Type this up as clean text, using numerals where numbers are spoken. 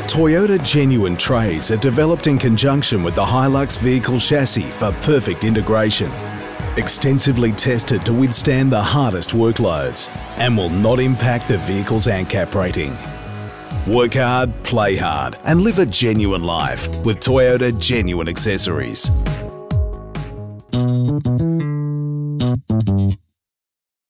Toyota Genuine trays are developed in conjunction with the HiLux vehicle chassis for perfect integration. Extensively tested to withstand the hardest workloads and will not impact the vehicle's ANCAP rating. Work hard, play hard and live a genuine life with Toyota Genuine accessories.